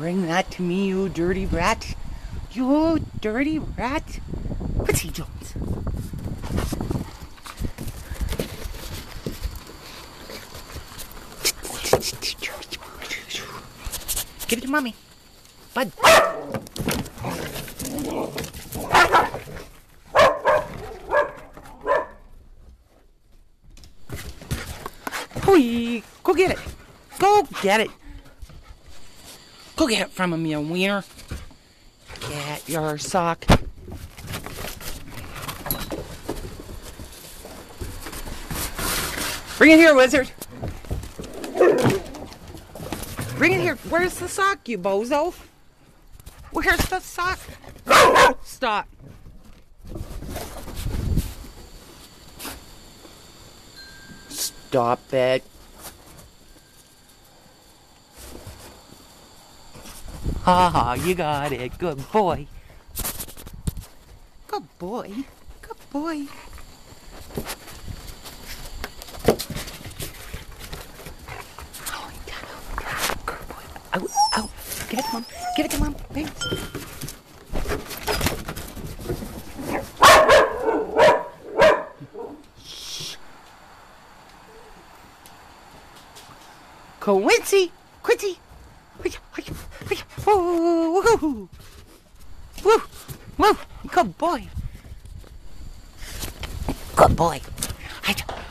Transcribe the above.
bring that to me, you dirty rat. You dirty rat. Quincy Jones. Give it to Mommy. Bud. Hoi! Go get it. Go get it. Go get it from him, you wiener. Get your sock. Bring it here, wizard. Bring it here. Where's the sock, you bozo? Where's the sock? Stop. Stop it. Ha ha, you got it. Good boy. Good boy. Good boy. Out, out. Give it to Mom. Give it to Mom. Thanks. Shh. Quincy. Quincy. Woo, woo, woo, woo. Good boy. Good boy.